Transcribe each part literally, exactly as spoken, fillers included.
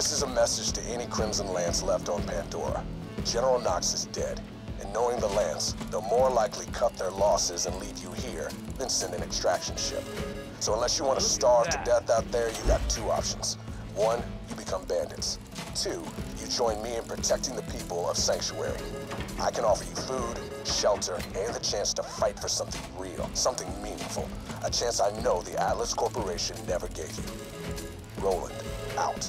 This is a message to any Crimson Lance left on Pandora. General Knox is dead, and knowing the Lance, they'll more likely cut their losses and leave you here than send an extraction ship. So unless you want to starve to death out there, you got two options. One, you become bandits. Two, you join me in protecting the people of Sanctuary. I can offer you food, shelter, and the chance to fight for something real, something meaningful. A chance I know the Atlas Corporation never gave you. Roland, out.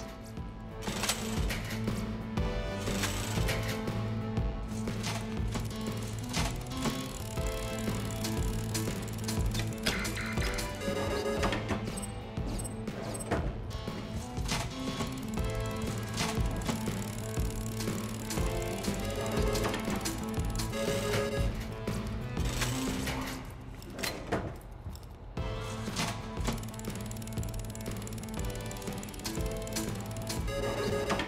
You